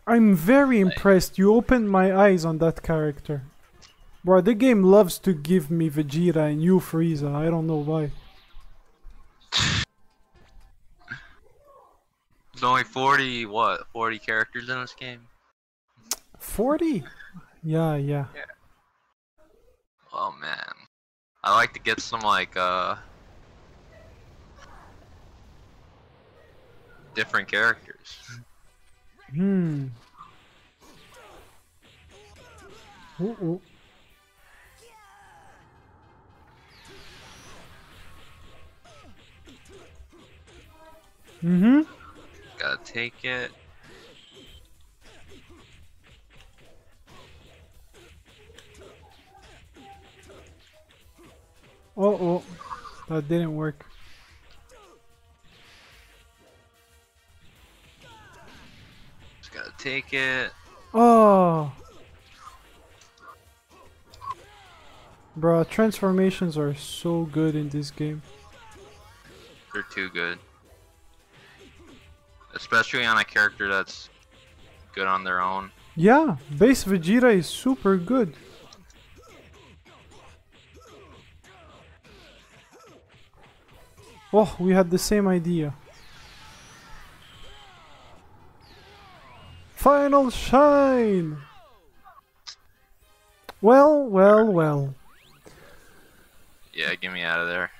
I'm very impressed. You opened my eyes on that character. Bro, the game loves to give me Vegeta and you Frieza. I don't know why. There's only 40, what, 40 characters in this game? 40? Yeah. Yeah. Oh man. I like to get some like different characters. Ooh. Ooh. Gotta take it. Oh, that didn't work. Just gotta take it. Oh. Bro, transformations are so good in this game. They're too good. Especially on a character that's good on their own. Yeah, base Vegeta is super good. Oh, we had the same idea. Final shine! Well. Yeah, get me out of there.